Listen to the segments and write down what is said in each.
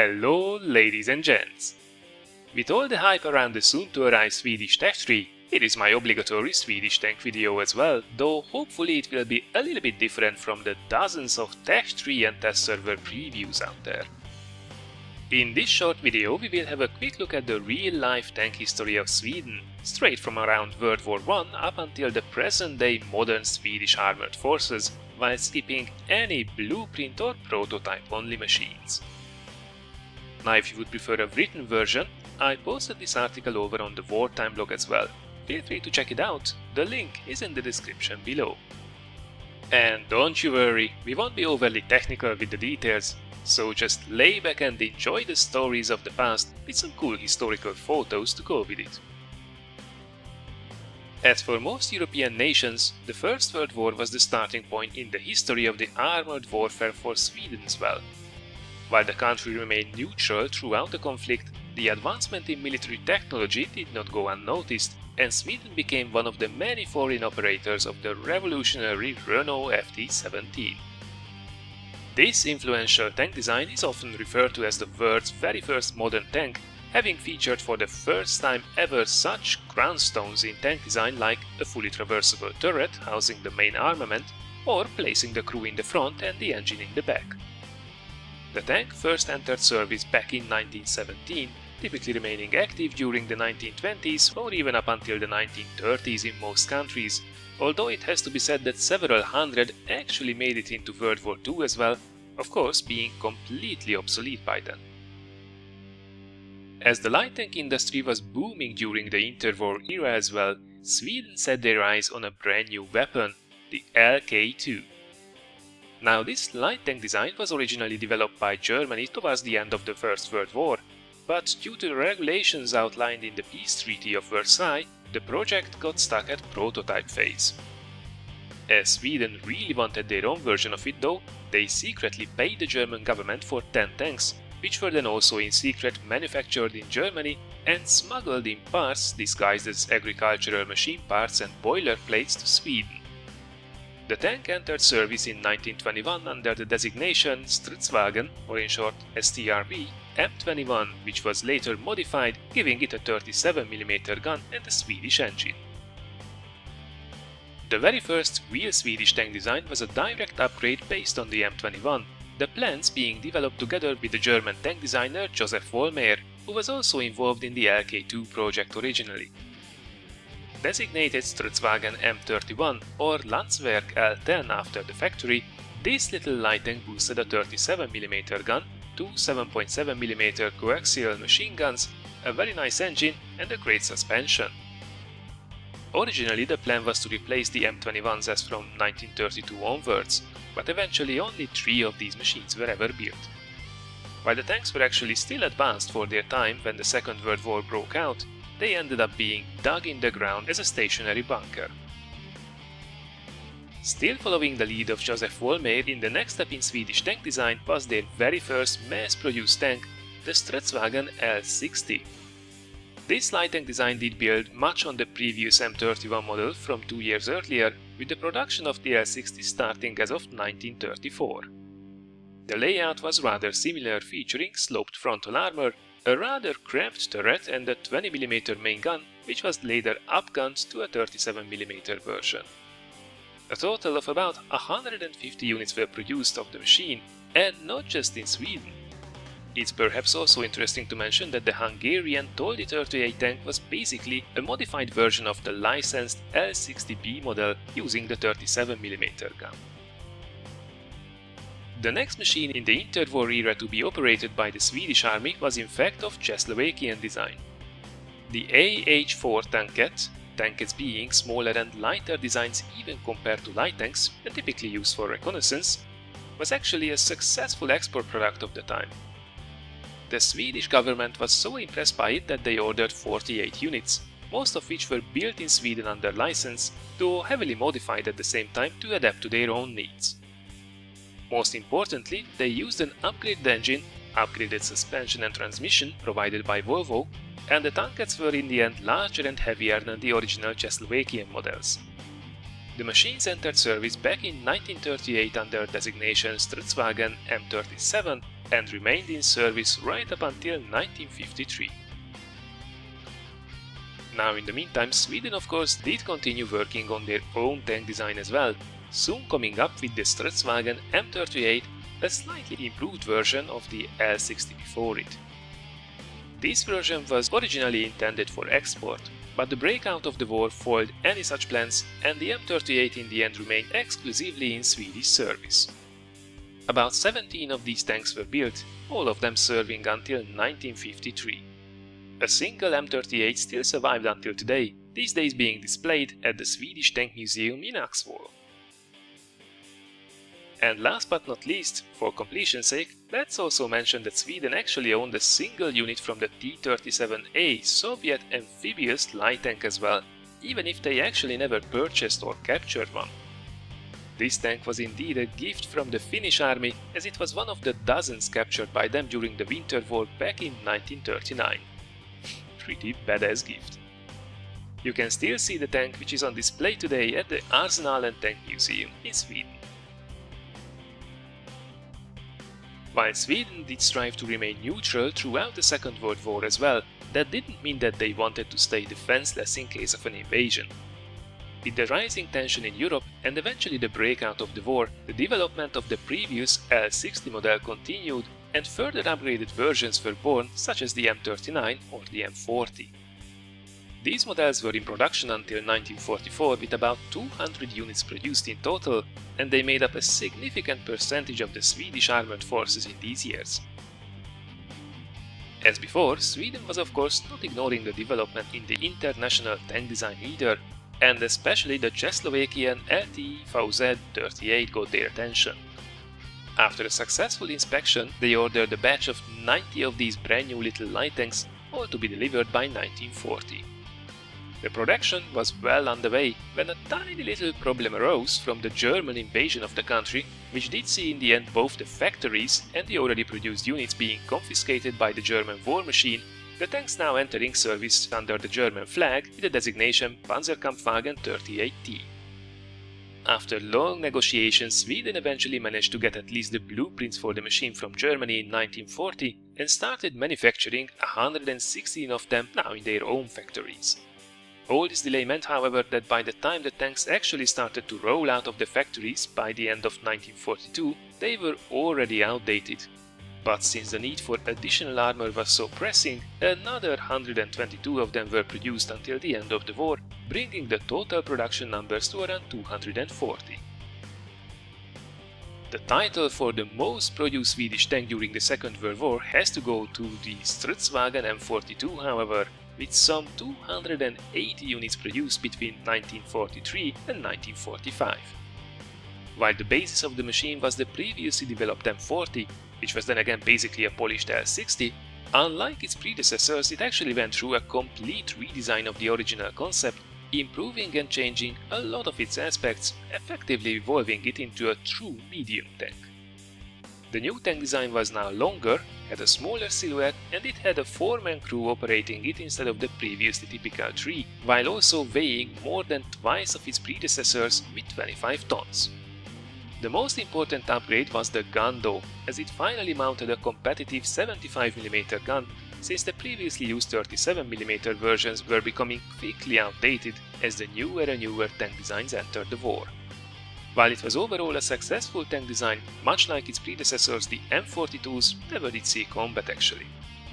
Hello, ladies and gents! With all the hype around the soon-to-arrive Swedish Tech Tree, it is my obligatory Swedish tank video as well, though hopefully it will be a little bit different from the dozens of Tech Tree and test server previews out there. In this short video, we will have a quick look at the real-life tank history of Sweden, straight from around World War I up until the present-day modern Swedish armored forces, while skipping any blueprint or prototype-only machines. Now, if you would prefer a written version, I posted this article over on the Wartime blog as well. Feel free to check it out, the link is in the description below. And don't you worry, we won't be overly technical with the details, so just lay back and enjoy the stories of the past with some cool historical photos to go with it. As for most European nations, the First World War was the starting point in the history of the armored warfare for Sweden as well. While the country remained neutral throughout the conflict, the advancement in military technology did not go unnoticed, and Sweden became one of the many foreign operators of the revolutionary Renault FT-17. This influential tank design is often referred to as the world's very first modern tank, having featured for the first time ever such crownstones in tank design like a fully traversable turret housing the main armament, or placing the crew in the front and the engine in the back. The tank first entered service back in 1917, typically remaining active during the 1920s or even up until the 1930s in most countries, although it has to be said that several hundred actually made it into World War II as well, of course being completely obsolete by then. As the light tank industry was booming during the interwar era as well, Sweden set their eyes on a brand new weapon, the LK2. Now, this light tank design was originally developed by Germany towards the end of the First World War, but due to the regulations outlined in the Peace Treaty of Versailles, the project got stuck at prototype phase. As Sweden really wanted their own version of it though, they secretly paid the German government for 10 tanks, which were then also in secret manufactured in Germany and smuggled in parts disguised as agricultural machine parts and boiler plates to Sweden. The tank entered service in 1921 under the designation Stridsvagn, or in short STRV, M21, which was later modified, giving it a 37mm gun and a Swedish engine. The very first real Swedish tank design was a direct upgrade based on the M21, the plans being developed together with the German tank designer Josef Vollmaier, who was also involved in the LK2 project originally. Designated Stridsvagn M31 or Landswerk L10 after the factory, this little light tank boosted a 37mm gun, two 7.7mm coaxial machine guns, a very nice engine and a great suspension. Originally the plan was to replace the M21s as from 1932 onwards, but eventually only 3 of these machines were ever built. While the tanks were actually still advanced for their time when the Second World War broke out, they ended up being dug in the ground as a stationary bunker. Still following the lead of Josef Vollmaier, in the next step in Swedish tank design was their very first mass-produced tank, the Stridsvagn L60. This light tank design did build much on the previous M31 model from 2 years earlier, with the production of the L60 starting as of 1934. The layout was rather similar, featuring sloped frontal armor, a rather cramped turret and a 20mm main gun, which was later upgunned to a 37mm version. A total of about 150 units were produced of the machine, and not just in Sweden. It's perhaps also interesting to mention that the Hungarian Toldi 38 tank was basically a modified version of the licensed L60B model using the 37mm gun. The next machine in the interwar era to be operated by the Swedish army was in fact of Czechoslovakian design. The AH-4 tankets being smaller and lighter designs even compared to light tanks and typically used for reconnaissance, was actually a successful export product of the time. The Swedish government was so impressed by it that they ordered 48 units, most of which were built in Sweden under license, though heavily modified at the same time to adapt to their own needs. Most importantly, they used an upgraded engine, upgraded suspension and transmission provided by Volvo, and the tankets were in the end larger and heavier than the original Czechoslovakian models. The machines entered service back in 1938 under designation Stridsvagn M37 and remained in service right up until 1953. Now in the meantime, Sweden of course did continue working on their own tank design as well, soon coming up with the Stridsvagn M38, a slightly improved version of the L60 before it. This version was originally intended for export, but the breakout of the war foiled any such plans and the M38 in the end remained exclusively in Swedish service. About 17 of these tanks were built, all of them serving until 1953. A single M38 still survived until today, these days being displayed at the Swedish Tank Museum in Axvall. And last but not least, for completion's sake, let's also mention that Sweden actually owned a single unit from the T-37A Soviet amphibious light tank as well, even if they actually never purchased or captured one. This tank was indeed a gift from the Finnish army, as it was one of the dozens captured by them during the Winter War back in 1939. Pretty badass gift. You can still see the tank, which is on display today at the Arsenal and Tank Museum in Sweden. While Sweden did strive to remain neutral throughout the Second World War as well, that didn't mean that they wanted to stay defenseless in case of an invasion. With the rising tension in Europe and eventually the breakout of the war, the development of the previous L60 model continued and further upgraded versions were born, such as the M39 or the M40. These models were in production until 1944 with about 200 units produced in total, and they made up a significant percentage of the Swedish armored forces in these years. As before, Sweden was of course not ignoring the development in the international tank design either, and especially the Czechoslovakian LTE VZ-38 got their attention. After a successful inspection, they ordered a batch of 90 of these brand new little light tanks, all to be delivered by 1940. The production was well underway when a tiny little problem arose from the German invasion of the country, which did see in the end both the factories and the already produced units being confiscated by the German war machine, the tanks now entering service under the German flag with the designation Panzerkampfwagen 38T. After long negotiations, Sweden eventually managed to get at least the blueprints for the machine from Germany in 1940 and started manufacturing 116 of them now in their own factories. All this delay meant, however, that by the time the tanks actually started to roll out of the factories by the end of 1942, they were already outdated. But since the need for additional armor was so pressing, another 122 of them were produced until the end of the war, bringing the total production numbers to around 240. The title for the most produced Swedish tank during the Second World War has to go to the Stridsvagn M42, however, with some 280 units produced between 1943 and 1945. While the basis of the machine was the previously developed M40, which was then again basically a polished L60, unlike its predecessors, it actually went through a complete redesign of the original concept, improving and changing a lot of its aspects, effectively evolving it into a true medium tank. The new tank design was now longer, had a smaller silhouette, and it had a 4-man crew operating it instead of the previously typical 3, while also weighing more than twice of its predecessors with 25 tons. The most important upgrade was the gun though, as it finally mounted a competitive 75mm gun, since the previously used 37mm versions were becoming quickly outdated as the newer and newer tank designs entered the war. While it was overall a successful tank design, much like its predecessors, the M42s never did see combat actually.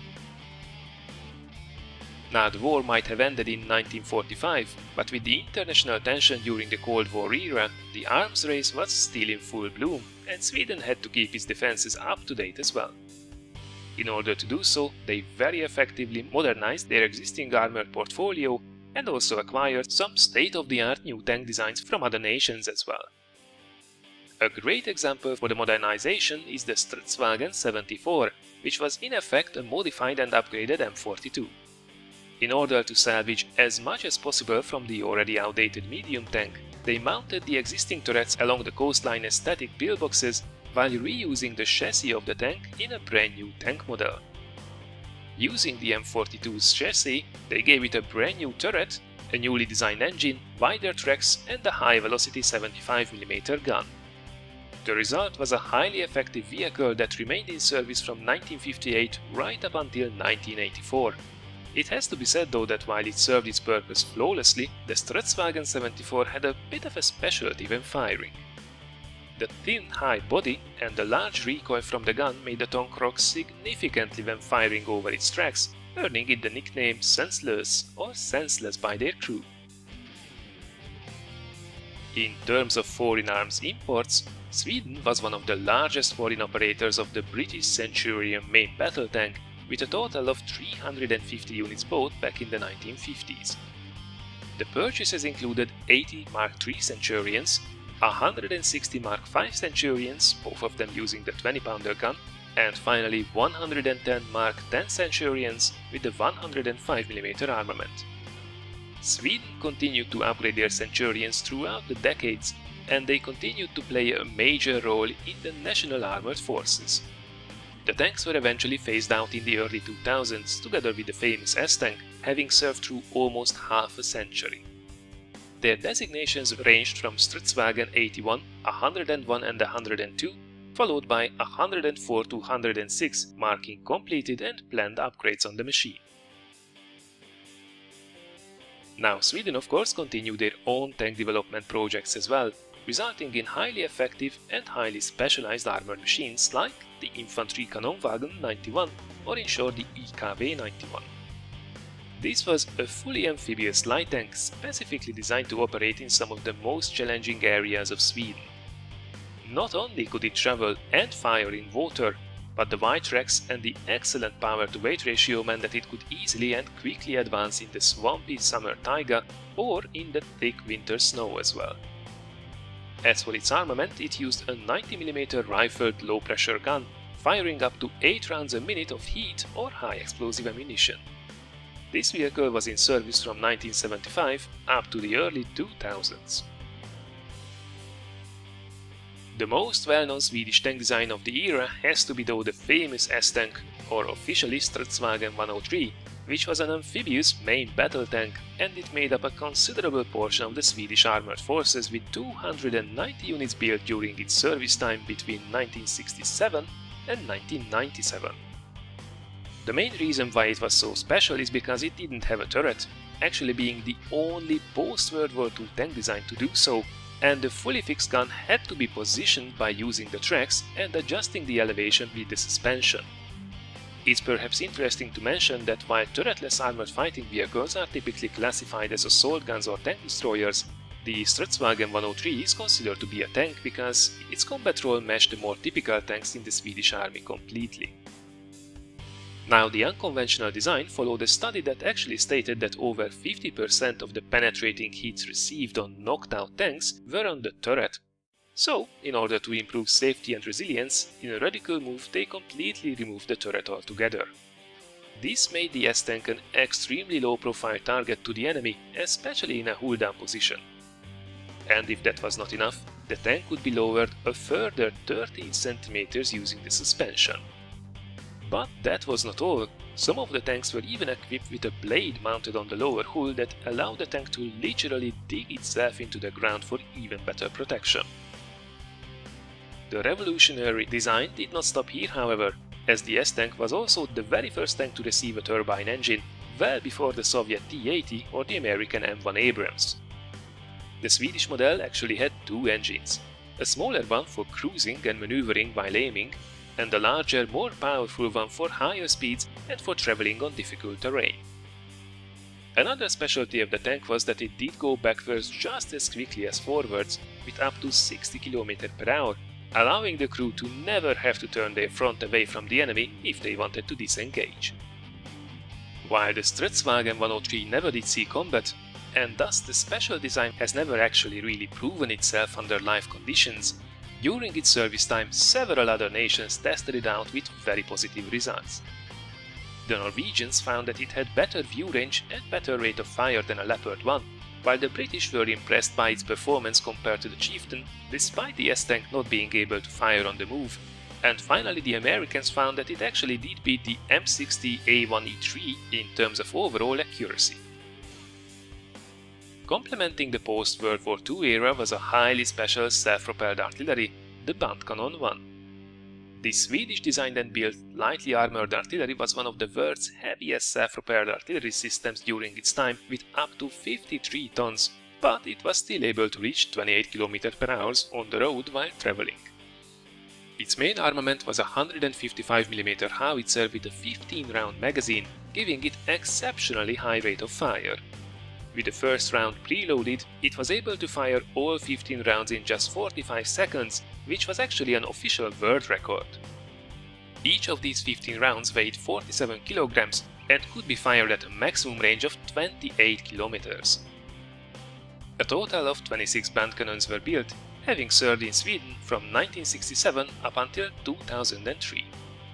Now the war might have ended in 1945, but with the international tension during the Cold War era, the arms race was still in full bloom, and Sweden had to keep its defenses up to date as well. In order to do so, they very effectively modernized their existing armored portfolio and also acquired some state-of-the-art new tank designs from other nations as well. A great example for the modernization is the Stridsvagn 74, which was in effect a modified and upgraded M42. In order to salvage as much as possible from the already outdated medium tank, they mounted the existing turrets along the coastline as static pillboxes while reusing the chassis of the tank in a brand new tank model. Using the M42's chassis, they gave it a brand new turret, a newly designed engine, wider tracks and a high-velocity 75mm gun. The result was a highly effective vehicle that remained in service from 1958 right up until 1984. It has to be said though that while it served its purpose flawlessly, the Strutzwagen 74 had a bit of a specialty when firing. The thin, high body and the large recoil from the gun made the tank rock significantly when firing over its tracks, earning it the nickname Senseless or Senseless by their crew. In terms of foreign arms imports, Sweden was one of the largest foreign operators of the British Centurion main battle tank, with a total of 350 units bought back in the 1950s. The purchases included 80 Mark III Centurions, 160 Mark V Centurions, both of them using the 20-pounder gun, and finally 110 Mark X Centurions with the 105mm armament. Sweden continued to upgrade their Centurions throughout the decades, and they continued to play a major role in the National Armored Forces. The tanks were eventually phased out in the early 2000s, together with the famous S-Tank, having served through almost half a century. Their designations ranged from Strutzwagen 81, 101 and 102, followed by 104 to 106, marking completed and planned upgrades on the machine. Now Sweden of course continued their own tank development projects as well, resulting in highly effective and highly specialized armored machines like the Infantry Kanonwagen 91 or in short the IKW 91. This was a fully amphibious light tank specifically designed to operate in some of the most challenging areas of Sweden. Not only could it travel and fire in water, but the wide tracks and the excellent power-to-weight ratio meant that it could easily and quickly advance in the swampy summer taiga or in the thick winter snow as well. As for its armament, it used a 90mm rifled low-pressure gun, firing up to 8 rounds a minute of heat or high explosive ammunition. This vehicle was in service from 1975 up to the early 2000s. The most well-known Swedish tank design of the era has to be though the famous S-Tank, or officially Strutzwagen 103, which was an amphibious main battle tank, and it made up a considerable portion of the Swedish armored forces with 290 units built during its service time between 1967 and 1997. The main reason why it was so special is because it didn't have a turret, actually being the only post-World War II tank design to do so, and the fully fixed gun had to be positioned by using the tracks and adjusting the elevation with the suspension. It's perhaps interesting to mention that while turretless armored fighting vehicles are typically classified as assault guns or tank destroyers, the Strutzwagen 103 is considered to be a tank because its combat role matched the more typical tanks in the Swedish army completely. Now, the unconventional design followed a study that actually stated that over 50% of the penetrating hits received on knocked-out tanks were on the turret. So, in order to improve safety and resilience, in a radical move they completely removed the turret altogether. This made the S-Tank an extremely low-profile target to the enemy, especially in a hull-down position. And if that was not enough, the tank would be lowered a further 13 cm using the suspension. But that was not all. Some of the tanks were even equipped with a blade mounted on the lower hull that allowed the tank to literally dig itself into the ground for even better protection. The revolutionary design did not stop here, however, as the S-Tank was also the very first tank to receive a turbine engine, well before the Soviet T-80 or the American M1 Abrams. The Swedish model actually had two engines, a smaller one for cruising and maneuvering while aiming, and a larger, more powerful one for higher speeds and for traveling on difficult terrain. Another specialty of the tank was that it did go backwards just as quickly as forwards, with up to 60 km per hour, allowing the crew to never have to turn their front away from the enemy if they wanted to disengage. While the Strutzwagen 103 never did see combat, and thus the special design has never actually really proven itself under live conditions, during its service time several other nations tested it out with very positive results. The Norwegians found that it had better view range and better rate of fire than a Leopard 1, while the British were impressed by its performance compared to the Chieftain, despite the S-Tank not being able to fire on the move. And finally the Americans found that it actually did beat the M60A1E3 in terms of overall accuracy. Complementing the post-World War II era was a highly special self-propelled artillery, the Bandkanon 1. This Swedish-designed and built, lightly armoured artillery was one of the world's heaviest self-propelled artillery systems during its time, with up to 53 tons, but it was still able to reach 28 km/h on the road while travelling. Its main armament was a 155mm howitzer with a 15-round magazine, giving it exceptionally high rate of fire. With the first round preloaded, it was able to fire all 15 rounds in just 45 seconds, which was actually an official world record. Each of these 15 rounds weighed 47 kilograms and could be fired at a maximum range of 28 kilometers. A total of 26 Bandkanons were built, having served in Sweden from 1967 up until 2003.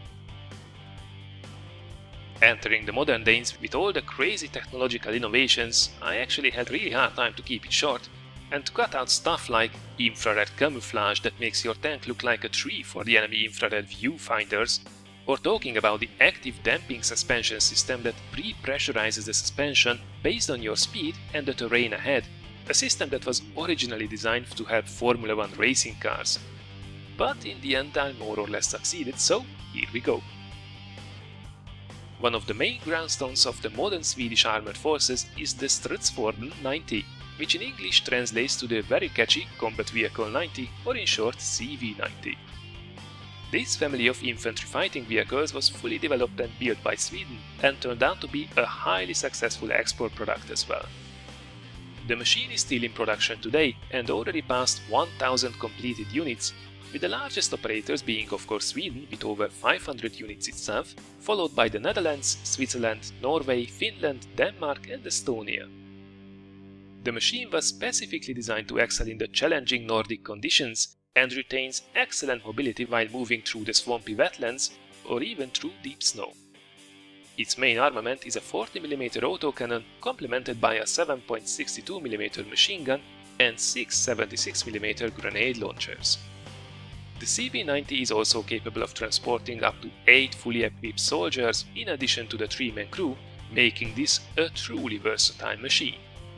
Entering the modern days with all the crazy technological innovations, I actually had really hard time to keep it short and to cut out stuff like infrared camouflage that makes your tank look like a tree for the enemy infrared viewfinders, or talking about the active damping suspension system that pre-pressurizes the suspension based on your speed and the terrain ahead, a system that was originally designed to help Formula 1 racing cars. But in the end I more or less succeeded, so here we go. One of the main groundstones of the modern Swedish armoured forces is the Stridsfordon 90, which in English translates to the very catchy Combat Vehicle 90, or in short CV90. This family of infantry fighting vehicles was fully developed and built by Sweden and turned out to be a highly successful export product as well. The machine is still in production today and already passed 1000 completed units, with the largest operators being of course Sweden with over 500 units itself, followed by the Netherlands, Switzerland, Norway, Finland, Denmark and Estonia. The machine was specifically designed to excel in the challenging Nordic conditions and retains excellent mobility while moving through the swampy wetlands or even through deep snow. Its main armament is a 40mm autocannon complemented by a 7.62mm machine gun and 6 76mm grenade launchers. The CV90 is also capable of transporting up to 8 fully equipped soldiers in addition to the 3-man crew, making this a truly versatile machine.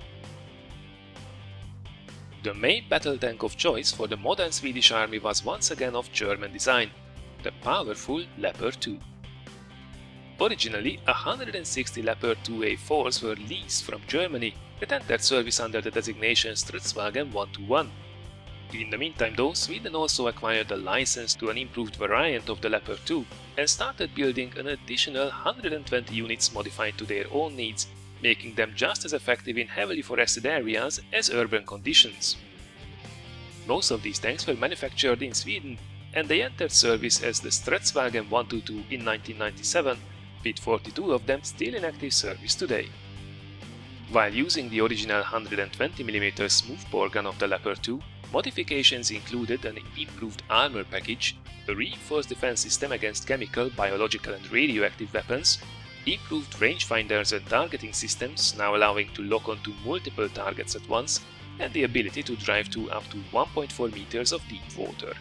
The main battle tank of choice for the modern Swedish army was once again of German design, the powerful Leopard 2. Originally, 160 Leopard 2A4s were leased from Germany that entered service under the designation Stridswagen 121. In the meantime though, Sweden also acquired a license to an improved variant of the Leopard 2 and started building an additional 120 units modified to their own needs, making them just as effective in heavily forested areas as urban conditions. Most of these tanks were manufactured in Sweden and they entered service as the Stridswagen 122 in 1997, with 42 of them still in active service today. While using the original 120mm smoothbore gun of the Leopard 2, modifications included an improved armor package, a reinforced defense system against chemical, biological and radioactive weapons, improved rangefinders and targeting systems now allowing to lock onto multiple targets at once, and the ability to drive to up to 1.4 meters of deep water.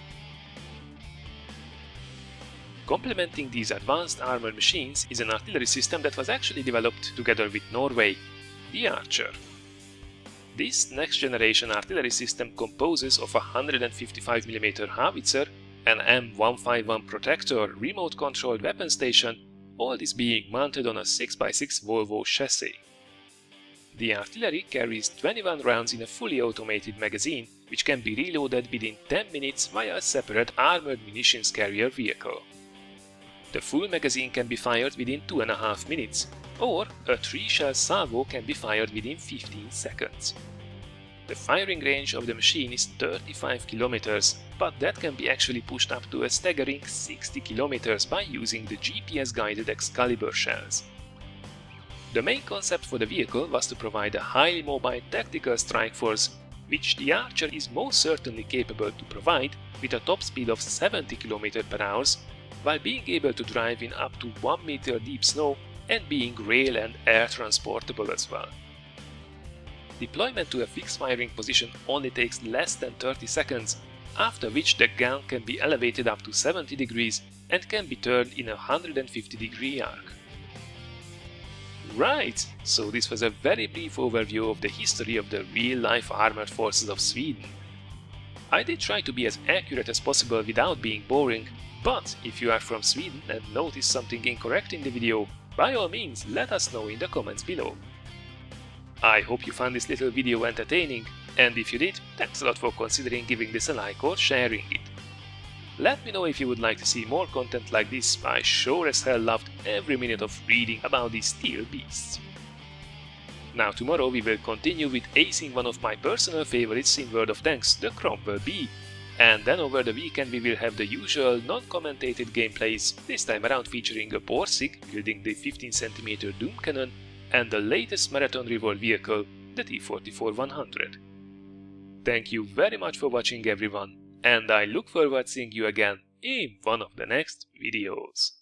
Complementing these advanced armor machines is an artillery system that was actually developed together with Norway, the Archer. This next-generation artillery system composes of a 155mm howitzer, an M151 Protector remote-controlled weapon station, all this being mounted on a 6x6 Volvo chassis. The artillery carries 21 rounds in a fully automated magazine, which can be reloaded within 10 minutes via a separate armored munitions carrier vehicle. The full magazine can be fired within 2.5 minutes, or a 3-shell salvo can be fired within 15 seconds. The firing range of the machine is 35 km, but that can be actually pushed up to a staggering 60 km by using the GPS-guided Excalibur shells. The main concept for the vehicle was to provide a highly mobile tactical strike force, which the Archer is most certainly capable to provide with a top speed of 70 km/h, while being able to drive in up to 1 meter deep snow and being rail and air transportable as well. Deployment to a fixed firing position only takes less than 30 seconds, after which the gun can be elevated up to 70 degrees and can be turned in a 150-degree arc. Right, so this was a very brief overview of the history of the real-life armored forces of Sweden. I did try to be as accurate as possible without being boring, but if you are from Sweden and notice something incorrect in the video, by all means let us know in the comments below. I hope you found this little video entertaining, and if you did, thanks a lot for considering giving this a like or sharing it. Let me know if you would like to see more content like this. I sure as hell loved every minute of reading about these steel beasts. Now tomorrow we will continue with acing one of my personal favorites in World of Tanks, the Cromwell B. And then over the weekend we will have the usual non-commentated gameplays, this time around featuring a Borsig wielding the 15cm Doom Cannon and the latest Marathon Revolt vehicle, the T-44-100. Thank you very much for watching everyone, and I look forward to seeing you again in one of the next videos.